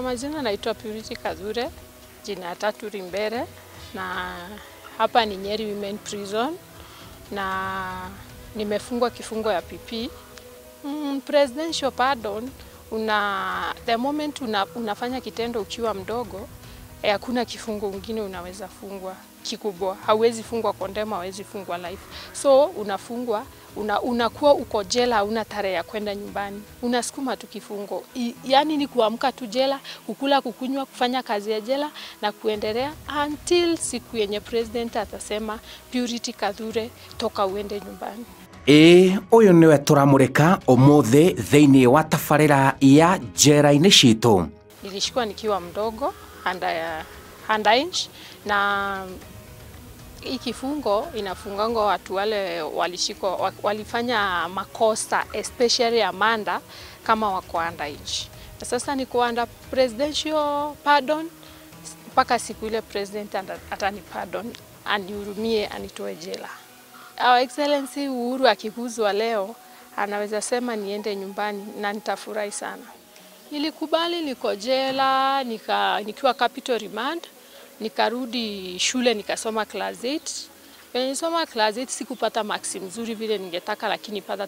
Kwa majina naitwa Kathure, jina tatu Rimbere, na hapa ni Nyeri Women Prison na nimefungwa kifungo ya PP. Presidential pardon, the moment unafanya kitendo ukiwa mdogo, hakuna kifungo kingine unaweza fungwa kikubwa. Hauwezi fungwa condemn, hauwezi fungwa life. So unafungwa, unakuwa uko jela, hauna tarehe ya kwenda nyumbani. Unasukuma tu kifungo. Yaani ni kuamka tu jela, kukula, kukunywa, kufanya kazi ya jela na kuendelea until siku yenye president atasema Purity Kathure, toka uende nyumbani. Uyu niwe turamurika umuthi thiini wa tabarira ya njera-ini citu. Nilishikwa nikiwa mdogo underage, na hii kifungo inafungango watu wale walifanya makosa, especially Amanda, kama wako underage. Na sasa niko under presidential pardon mpaka siku ile president atani pardon, anihurumie, anitoe jela. Our Excellency Uhuru akikuzwa leo, anaweza sema niende nyumbani na nitafurahi sana. Nilikubali niko jela, nikiwa capital remand, nikarudi shule nikasoma class 8. When nisoma class 8 sikupata marks mzuri vile ningetaka, lakini pata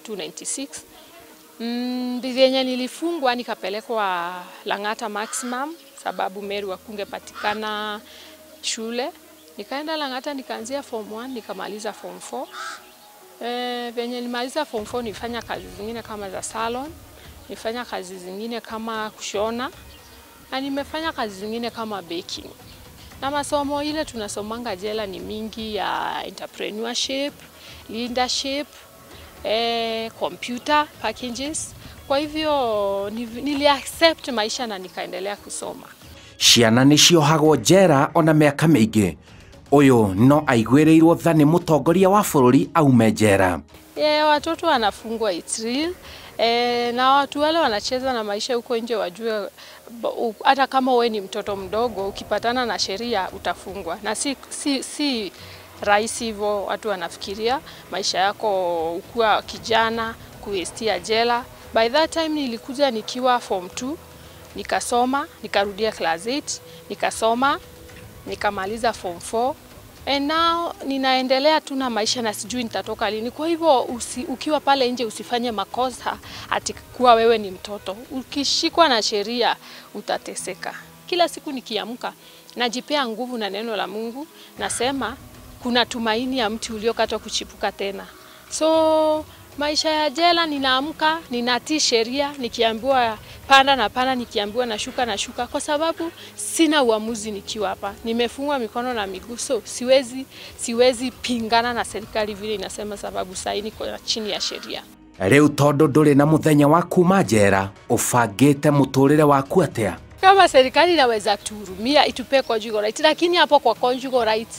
296. Vyenye nilifungwa nikapelekwa Lang'ata maximum sababu Meru hakungepatikana shule. Nikaenda Lang'ata nikaanzia form 1 nikamaliza form 4. Venye nilimaliza form 4 nifanya kazi zingine kama za salon, nifanya kazi zingine kama kushona, na nimefanya kazi zingine kama baking. Na masomo ile tunasomanga jela ni mingi ya entrepreneurship, leadership, computer packages. Kwa hivyo nili-accept maisha na nikaendelea kusoma. Ciana niciohagwo njera ona miaka mingi. Uyu no aiguĩrĩirwo tha nĩ mũtongoria wa bũrũri aume njera. Watoto wanafungwa, it's real. Na watu wale wanacheza na maisha huko nje wajue hata kama wewe ni mtoto mdogo ukipatana na sheria utafungwa. Na si rahisi hivyo watu wanafikiria maisha yako ukua kijana kuestia jela. By that time nilikuja nikiwa form 2, nikasoma, nikarudia class 8, nikasoma, nikamaliza form 4. And now ninaendelea tu na maisha na sijui nitatoka lini. Kwa hivyo ukiwa pale nje usifanye makosa ati kuwa wewe ni mtoto. Ukishikwa na sheria utateseka. Kila siku nikiamka najipea nguvu na neno la Mungu, nasema kuna tumaini ya mti uliokatwa kuchipuka tena. So maisha ya jela ninaamka, ninatii sheria, nikiambiwa panda na panda, nikiambiwa nashuka na shuka, kwa sababu sina uamuzi nikiwa hapa. Nimefungwa mikono na miguu, so siwezi pingana na serikali vile inasema, sababu sasa niko chini ya sheria. Riu tondu nduri na muthenya wa kuuma njera, ubangite muturire waku atia? Kama serikali inaweza tuhurumia itupe conjugal rights, lakini hapo kwa conjugal rights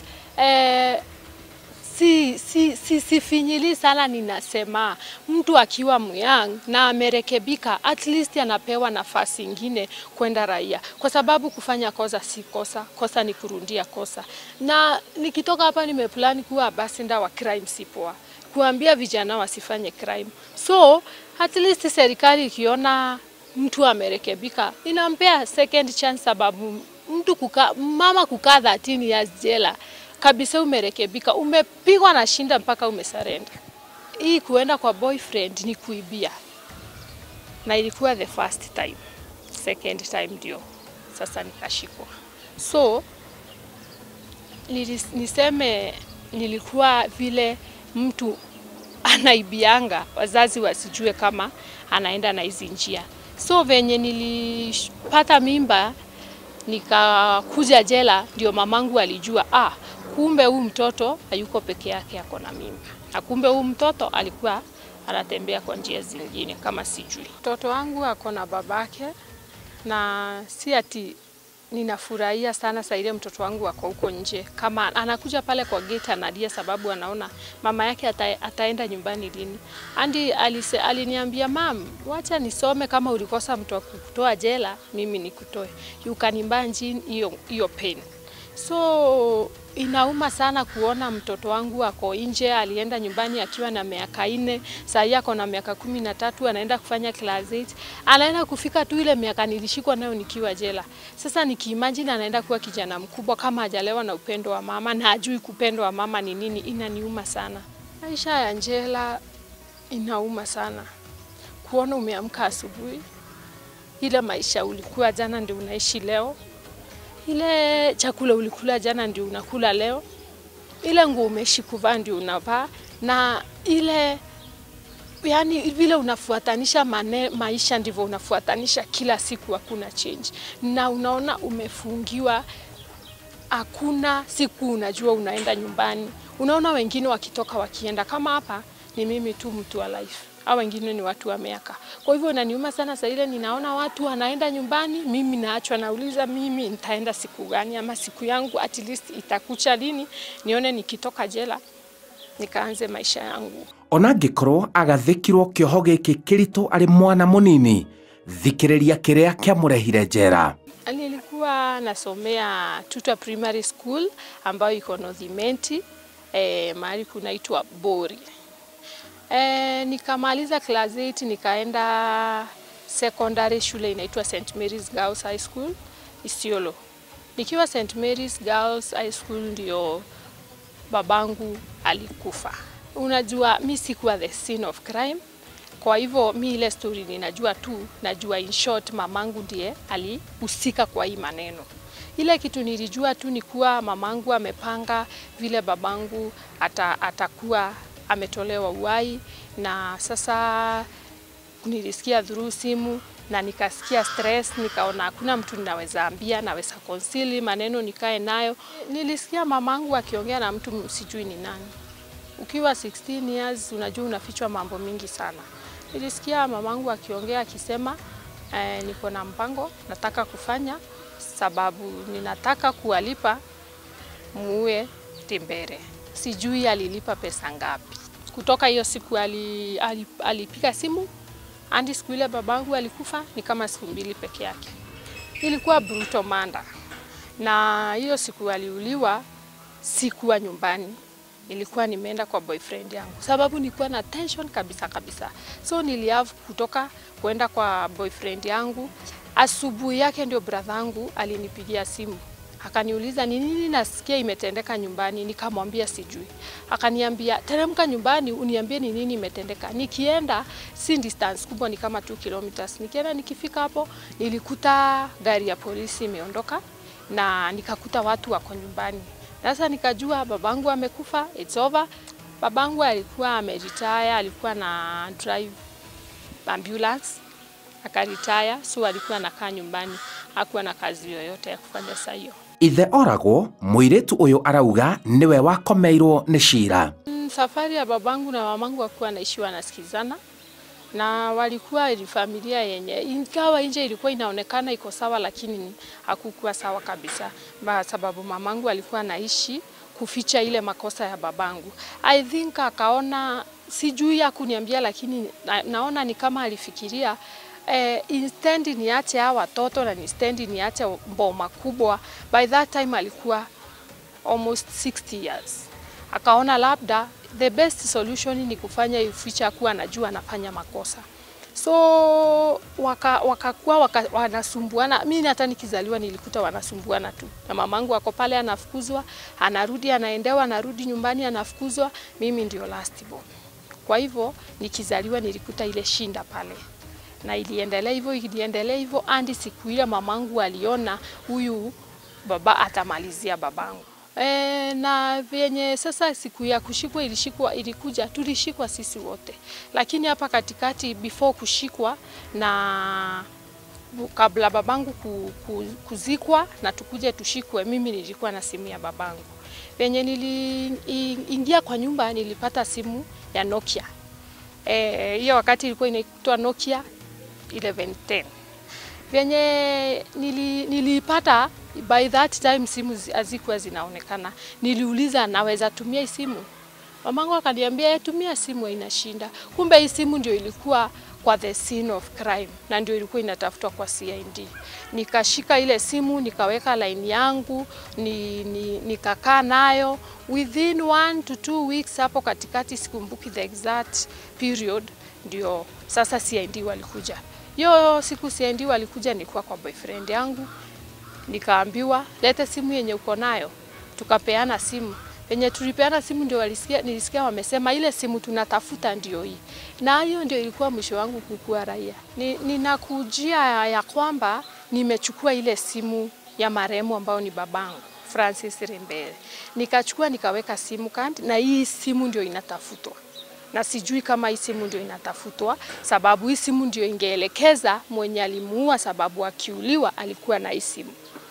sifinyili sana. Ninasema mtu akiwa myang na amerekebika, at least anapewa nafasi nyingine kwenda raia, kwa sababu kufanya kosa si kosa, kosa ni kurundia kosa. Na nikitoka hapa nimeplan kuwa ambassador wa crime si poa, kuambia vijana wasifanye crime. So at least serikali ikiona mtu amerekebika inampea second chance, sababu mama kukaa 13 years jela kabisa umerekebika, umepigwa na shinda mpaka umesarenda. Hii kuenda kwa boyfriend ni kuibia. Na ilikuwa the first time. Second time ndio sasa nikashikwa. So niseme nilikuwa vile mtu anaibianga wazazi wasijue kama anaenda na hizi njia. So venye nilipata mimba nikakuja jela, ndio mamangu alijua kumbe huyu mtoto hayuko peke yake, ako na mimba. Na kumbe huyu mtoto alikuwa anatembea kwa njia zingine kama sijui. Mtoto wangu ako na babake, na si ati ninafurahia sana saa ile mtoto wangu ako huko nje. Kama anakuja pale kwa gate analia sababu anaona mama yake ataenda nyumbani lini. Andi aliniambia, "Mam, wacha nisome, kama ulikosa mtu wa kukutoa jela, mimi nikutoe. You can imagine hiyo pain." So Inauma sana kuona mtoto wangu ako nje, alienda nyumbani akiwa na miaka 4, sasa ako na miaka 13, anaenda kufanya class 8. Anaenda kufika tu ile miaka nilishikwa nayo nikiwa jela. Sasa nikiimagine anaenda kuwa kijana mkubwa kama hajalewa na upendo wa mama na hajui kupendo wa mama ni nini, inaniuma sana. Maisha ya jela inauma sana. Kuona umeamka asubuhi, ile maisha ulikuwa jana ndio unaishi leo. Ile chakula ulikula jana ndio unakula leo. Ile nguo umeishi kuvaa ndio unavaa, na ile yani vile unafuatanisha maisha ndivyo unafuatanisha kila siku, hakuna change. Na unaona umefungiwa, hakuna siku unajua unaenda nyumbani. Unaona wengine wakitoka wakienda, kama hapa ni mimi tu mtu wa life. Hao wengine ni watu wa miaka. Kwa hivyo inaniuma sana saa ile ninaona watu wanaenda nyumbani, mimi naachwa, nauliza mimi nitaenda siku gani, ama siku yangu at least itakucha lini nione nikitoka jela nikaanze maisha yangu. Ona ngikorwo agathikirwo kioho giki kirito ari mwana munini, thikiriria kiria kiamurehire njera. Nilikuwa nasomea Tuta Primary School ambayo iko Northimenti, mahali kunaitwa Bori. Nikamaliza class 8 nikaenda secondary shule inaitwa St. Mary's Girls High School Isiolo. Nikiwa St. Mary's Girls High School ndio babangu alikufa. Unajua mimi sikuwa the scene of crime. Kwa hivyo mimi ile story ninajua tu, najua in short mamangu ndiye alihusika kwa hii maneno. Ile kitu nilijua tu ni kuwa mamangu amepanga vile babangu atakuwa ametolewa uhai, na sasa nilisikia through simu na nikasikia stress, nikaona hakuna mtu ninaweza ambia, naweza conceal maneno nikae nayo. Nilisikia mamangu akiongea na mtu sijui ni nani. Ukiwa 16 years unajua unafichwa mambo mingi sana. Nilisikia mamangu akiongea akisema niko na mpango nataka kufanya, sababu ninataka kuwalipa muue Timbere. Sijui alilipa pesa ngapi. Kutoka hiyo siku alipiga simu, hadi siku ile babangu alikufa ni kama siku 2 peke yake. Ilikuwa brutal manda. Na hiyo siku aliuliwa sikuwa nyumbani. Nilikuwa nimeenda kwa boyfriend yangu. Sababu nilikuwa na tension kabisa. So niliavu kutoka kuenda kwa boyfriend yangu. Asubuhi yake ndio brother yangu alinipigia simu. Akaniuliza ni nini nasikia imetendeka nyumbani, nikamwambia sijui. Akaniambia teremka nyumbani uniambie ni nini imetendeka. Nikienda si distance kubwa, ni kama 2 kilometers. Nikienda nikifika hapo nilikuta gari ya polisi imeondoka na nikakuta watu wako nyumbani. Sasa nikajua babangu amekufa, it's over. Babangu alikuwa ameretire, alikuwa na drive ambulance. Akaretire, so alikuwa anakaa nyumbani, hakuwa na kazi yoyote ya kufanya saa hiyo. Ithe oragwo, muiritu uyu arauga niwe wakomeirwo ni cira. Safari ya babangu na mamangu wakuwa naishi wanasikizana, na walikuwa ili familia yenye ingawa nje ilikuwa inaonekana iko sawa, lakini hakukuwa sawa kabisa, sababu mamangu alikuwa naishi kuficha ile makosa ya babangu. I think akaona, sijui hakuniambia, lakini naona ni kama alifikiria instead niache hawa watoto na instead niache mboma kubwa. By that time alikuwa almost 60 years. Akaona labda the best solution ni kufanya ificha kuwa anajua anafanya makosa. So wakakuwa wanasumbuana. Mimi hata nikizaliwa nilikuta wanasumbuana tu. Na mamangu ako pale anafukuzwa, anarudi anaendewa, anarudi nyumbani anafukuzwa, mimi ndio last born. Kwa hivyo nikizaliwa nilikuta ile shinda pale. Na iliendelea hivyo hadi siku ile mamangu aliona huyu baba atamalizia babangu. Na venye sasa siku ya kushikwa ilikuja, tulishikwa sisi wote. Lakini hapa katikati before kushikwa na kabla babangu kuzikwa na tukuje tushikwe, mimi nilikuwa na simu ya babangu. Venye niliingia kwa nyumba nilipata simu ya Nokia. Hiyo wakati ilikuwa inaitwa Nokia 1110. Venye nilipata, by that time simu hazikuwa zinaonekana. Niliuliza naweza tumia hii simu? Mamangu akaniambia tumia simu haina shinda. Kumbe hii simu ndio ilikuwa kwa the scene of crime, na ndio ilikuwa inatafutwa kwa CID. Nikashika ile simu, nikaweka line yangu, nikakaa nayo within 1 to 2 weeks. Hapo katikati sikumbuki the exact period, ndio sasa CID walikuja. Yo siku CID walikuja nilikuwa kwa boyfriend yangu, nikaambiwa lete simu yenye uko nayo. Tukapeana simu. Penye tulipeana simu ndio nilisikia wamesema ile simu tunatafuta ndio hii. Na hiyo ndio ilikuwa mwisho wangu kukua raia. Ninakujia ya kwamba nimechukua ile simu ya marehemu ambao ni babangu, Francis Rembele. Nikachukua nikaweka simu card, na hii simu ndio inatafutwa. Na sijui kama hii simu ndio inatafutwa sababu hii simu ndio ingeelekeza mwenye alimuua, sababu akiuliwa alikuwa na hii simu.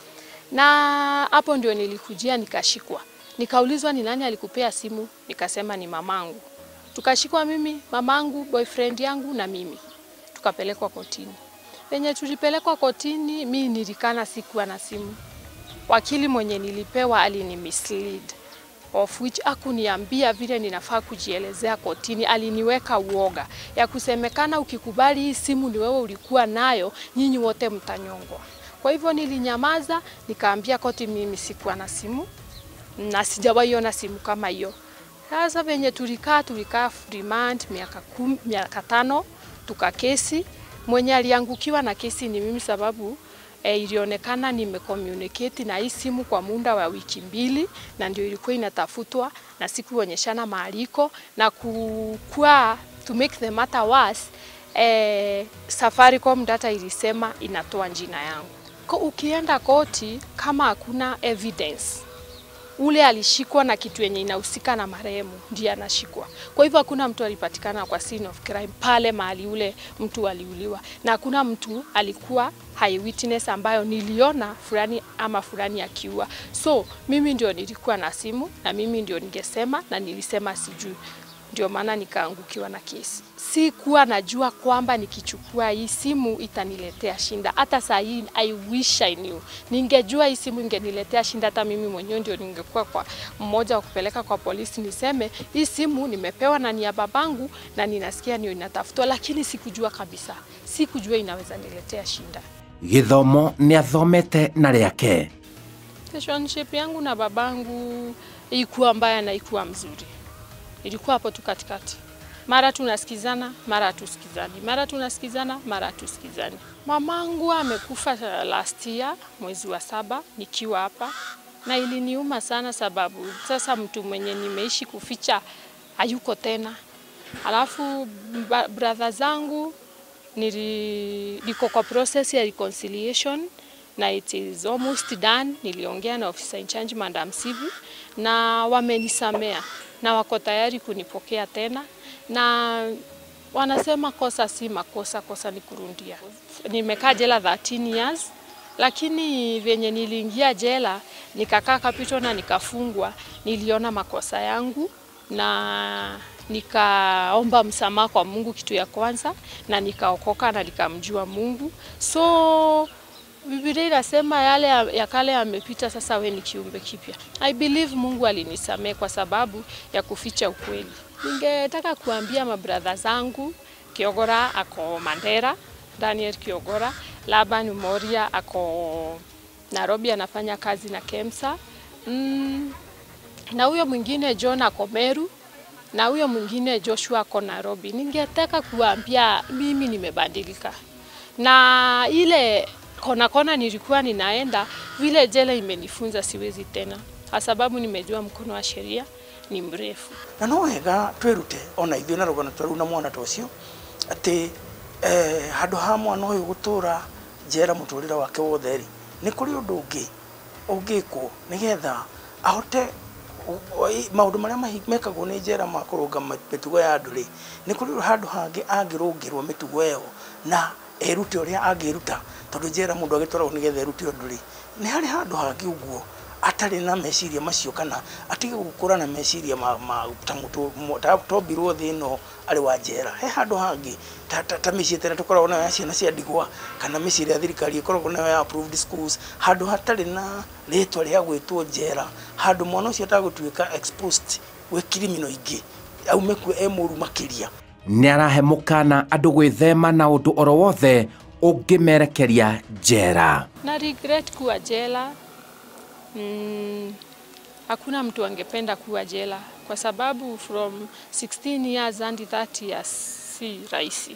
Na hapo ndio nilikujia nikashikwa. Nikaulizwa ni nani alikupea simu, nikasema ni mamangu. Tukashikwa mimi, mamangu, boyfriend yangu na mimi. Tukapelekwa kotini. Penye tulipelekwa kotini, mimi nilikana sikuwa na simu. Wakili mwenye nilipewa alini mislead, of which hakuniambia vile ninafaa kujielezea kotini. Aliniweka uoga ya kusemekana ukikubali hii simu ni wewe ulikuwa nayo, nyinyi wote mtanyongwa. Kwa hivyo nilinyamaza, nikaambia koti mimi sikuwa na simu na sijawahi ona simu kama hiyo. Sasa venye tulikaa remand miaka 5, tukakesi. Mwenye aliangukiwa na kesi ni mimi sababu ilionekana nimecommunicate na hii simu kwa muda wa wiki 2, na ndio ilikuwa inatafutwa na sikuonyeshana maliko, na kukua to make the matter worse, Safaricom data ilisema inatoa jina yangu. Ukienda koti kama hakuna evidence, ule alishikwa na kitu yenye inahusika na marehemu ndiye anashikwa. Kwa hivyo hakuna mtu alipatikana kwa scene of crime pale mahali ule mtu aliuliwa, na hakuna mtu alikuwa eyewitness ambayo niliona fulani ama fulani akiua. So mimi ndio nilikuwa na simu na mimi ndio ningesema, na nilisema sijui. Ndio maana nikaangukiwa na kesi. Sikuwa najua kwamba nikichukua hii simu itaniletea shinda. Hata saa hii I wish I knew. Ningejua hii simu ingeniletea shinda, hata mimi mwenyewe ndio ningekuwa kwa mmoja wa kupeleka kwa polisi niseme hii simu nimepewa na ni ya babangu na ninasikia ndio inatafutwa, lakini sikujua kabisa. Sikujua inaweza niletea shinda. Githomo ni athomete na riake. Relationship yangu na babangu ilikuwa mbaya na ilikuwa mzuri. Ilikuwa hapo tu katikati. Mara tunasikizana, mara tusikizani. Mara tunasikizana, mara tusikizani. Mamangu amekufa last year mwezi wa 7 nikiwa hapa, na iliniuma sana sababu sasa mtu mwenye nimeishi kuficha hayuko tena. Alafu brother zangu niko kwa process ya reconciliation na it is almost done. Niliongea na officer in charge Madam Sivu na wamenisamea na wako tayari kunipokea tena, na wanasema kosa si makosa, kosa ni kurundia. Nimekaa jela 13 years, lakini venye niliingia jela nikakaa kapito na nikafungwa, niliona makosa yangu na nikaomba msamaha kwa Mungu kitu ya kwanza, na nikaokoka na nikamjua Mungu. So Biblia inasema yale ya kale yamepita, sasa wewe ni kiumbe kipya. I believe Mungu alinisamehe kwa sababu ya kuficha ukweli. Ningetaka kuambia mabrother zangu, Kiogora ako Mandera, Daniel Kiogora, Laban Moria ako Nairobi anafanya kazi na KEMSA. Na huyo mwingine John ako Meru, na huyo mwingine Joshua ako Nairobi. Ningetaka kuambia mimi nimebadilika. Na ile kona nilikuwa ninaenda, vile jela imenifunza siwezi tena, kwa sababu nimejua mkono wa sheria ni mrefu. Na no wega twirute ona ithuĩ na rugano twaru na mwana tocio ati handu ha mwana uyu gutura njera muturira wake wotheri ni kuri undu ungikwo nigetha ahote maundu maria mekagwo ni njera ma kurunga mitugo ya andu ri ni kuri handu hangi angirungirwo mitugo iyo na erute uria angiruta, tondu njera mundu agitwarwo nigetha erute undu ri ni hari handu hangi uguo atari na meciria macio kana atige gukura na meciria ta mutu tobirwo thino ari wa njera. He handu hangi ta micii tene tukoragwo nayo ya ciana cia ndigwa kana micii ya thirikari ikoragwo nayo ya approved schools, handu hatari na ritwa ria gwitwo njera, handu mwana ucio atagutuika exposed we criminal ingi aume ku emuru makiria. nĩarahe mũkana andũ gwĩthema na ũndũ oro wothe ũngĩmerekeria njera. Na regret kuwa jela. Hakuna mtu angependa kuwa jela kwa sababu from 16 years and 30 years si rahisi.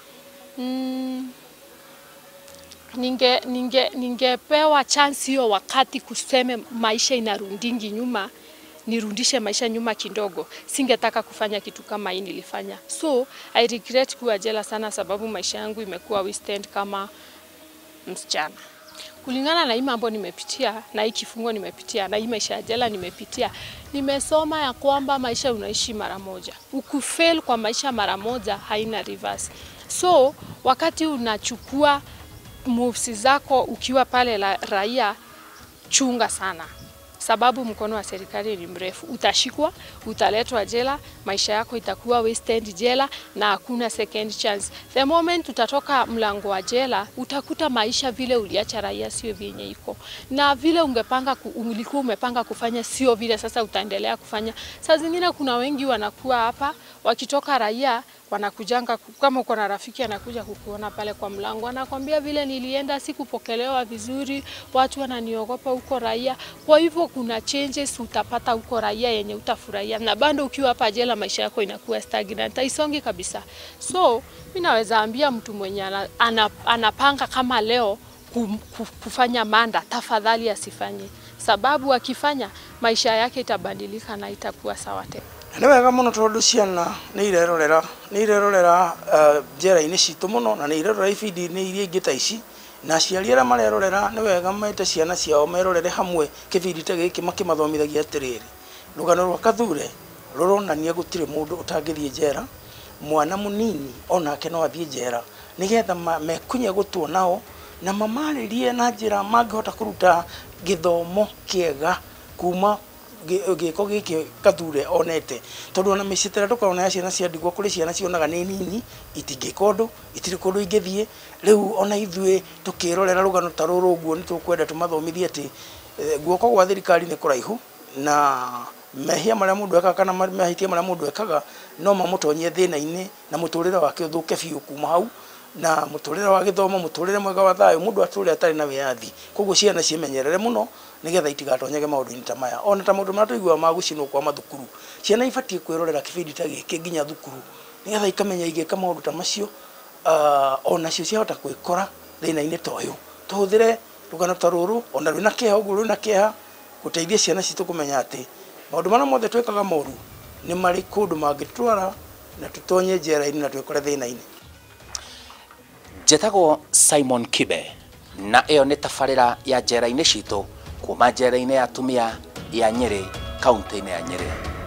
Ningepewa chance hiyo wakati kuseme maisha inarudingi nyuma, nirudishe maisha nyuma kidogo, singetaka kufanya kitu kama hii nilifanya. So I regret kuwa jela sana sababu maisha yangu imekuwa wasted kama msichana. Kulingana na hii mambo nimepitia, na hii kifungo nimepitia, na hii maisha ya jela nimepitia, nimesoma ya kwamba maisha unaishi mara moja. Ukufail kwa maisha mara moja haina reverse. So wakati unachukua moves zako ukiwa pale raia, chunga sana. Sababu mkono wa serikali ni mrefu. Utashikwa, utaletwa jela, maisha yako itakuwa wasted jela na hakuna second chance. The moment utatoka mlango wa jela, utakuta maisha vile uliacha raia sio vyenye iko. Na vile ulikuwa umepanga kufanya sio vile sasa utaendelea kufanya. Saa zingine kuna wengi wanakuwa hapa, wakitoka raia, wanakujanga kama uko na rafiki anakuja kukuona pale kwa mlango, anakwambia vile nilienda sikupokelewa vizuri, watu wananiogopa huko raia. Kwa hivyo kuna changes utapata huko raia yenye utafurahia, na bado ukiwa hapa jela maisha yako inakuwa stagnant, haisongi kabisa. So mimi naweza ambia mtu mwenye anapanga kama leo kufanya manda, tafadhali asifanye, sababu akifanya maisha yake itabadilika na itakuwa sawa tena. Nĩ wega mũno tondũ ciana nĩ irerorera njera-inĩ citũ mũno, na nĩ irerorera ibindi-inĩ iria ingĩ ta ici, na aciari arĩa marerorera nĩ wega mete ciana ciao merorere hamwe kĩbindi ta gĩkĩ makĩmathomithagia atĩrĩrĩ. Rũgano rwa Kathure rũronania gũtirĩ mũndũ ũtangĩthiĩ njera, mwana mũnini onake no athiĩ njera, nĩgetha mekunye gũtwo nao na mamarĩrie na njĩra mangĩhota kũruta gĩthomo kĩega kuuma gĩko gĩkĩ Kathure onete. Tondũ ona mĩciĩ ĩrĩa tũkoragwo na ciana cia ndigwa, kũrĩ ciana cionaga nĩ nini, itingĩka ũndũ, itirĩ kũndũ ingĩthiĩ. Rĩu ona ithuĩ tũkĩrorera rũgano ta rũrũ ũguo nĩ tũkwenda tũmathomithie atĩ guoko gwa thirikari nĩ kũraihu, na mehia marĩa mũndũ ekaga kana mahĩtia marĩa mũndũ ekaga no mamũtonyie thĩna-inĩ na mũtũrĩre wake ũthũke biũ kuma hau, na mũtũrĩre wa gĩthomo, mũtũrĩre mwega wa thayũ, mũndũ atũre atarĩ na wĩyathi. Koguo ciana ciĩmenyerere mũno nĩgetha itigatonyege maũndũ-inĩ ta maya. Ona ta maũndũ marĩa tũiguaga ma gũcinwo kwa mathukuru, ciana ibatiĩ kwĩrorera kĩbindi ta gĩkĩ nginya thukuru, nĩgetha ikamenya igĩka maũndũ ta macio, onacio ciahota gwĩkora thĩna-inĩ ta ũyũ. Tũhũthĩre rũgano ta rũrũ, ona rwĩna kĩeha ũguo rwĩna kĩeha, gũteithia ciana citũ kũmenya atĩ maũndũ marĩa mothe twĩkaga moru nĩ marĩ kũndũ mangĩtwara na tũtonye njera-inĩ na twĩkore thĩna-inĩ. Njĩtagwo Simon Kibe, na ĩyo nĩ tabarĩra ya njera-inĩ citũ kuma njera-inĩ ya atumia ya Nyeri, kaunti-inĩ ya Nyeri.